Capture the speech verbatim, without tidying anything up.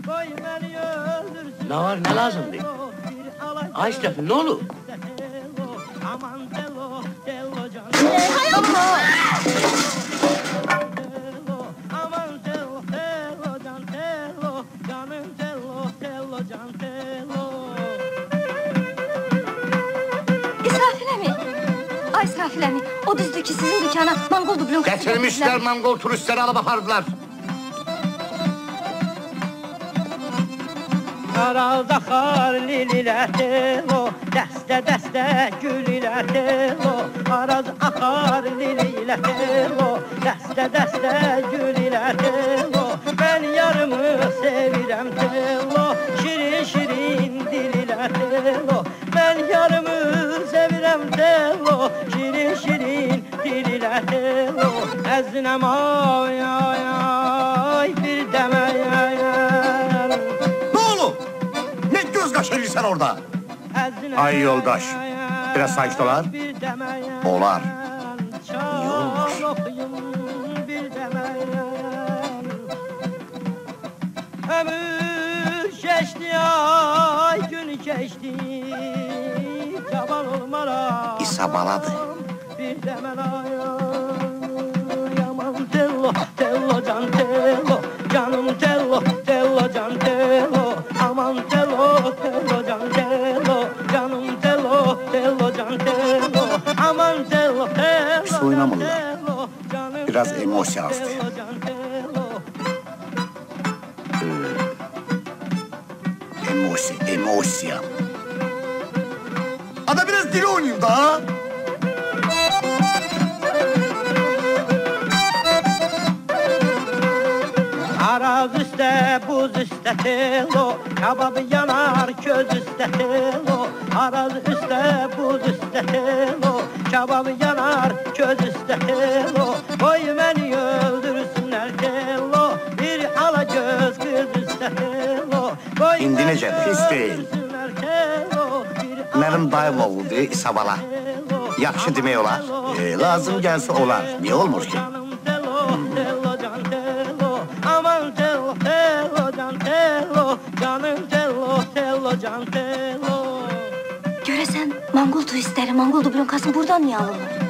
Ne var, ne lazımdı? Ay İşref'im, ne olur? Hay Allah! İsrafil əmi! Ay İsrafil əmi, o düzdür ki sizin dükkana Mangol dublon kızı Getirmişler Mangol turistleri alıp apardılar. Araz axar lililər telo, dəstə dəstə güllər telo. Araz axar lililər telo, dəstə dəstə güllər telo. Mən yarımı sevirəm telo, şirin şirin dillər telo. Mən yarımı sevirəm telo, şirin şirin dillər telo. Əznəm ay ay ay bir dəmə ay ay. Kaçırır sen orada. Ay yoldaş, biraz sakin olar. Olar. İyi olmuş. Ömür geçti, ay gün geçti, yaban olmara. İsabaladı. Bir demel ay, yaman tello, tello can tello, canım tello, tello can tello, aman tello, tello can tello, canım tello, tello can tello, aman tello, tello. Hiç oynamadılar. Biraz emosya astı. Emosya, emosya. Ada biraz dili oynayayım daha. Araz üstte, buz üstte telo, kababı yanar köz üstte telo. Araz üstte, buz üstte telo, kababı yanar köz üstte telo. Oy beni öldürsünler telo, bir ala göz kız üstte telo. İndi necə, pis değil. Mənim dayım oğludur, İsabala. Yaxşı demək olar. E, lazım gəlsə olar. Niyə olmur ki? Görəsən, Mangol turistləri Mangol dublonkasını buradan niyə alırlar?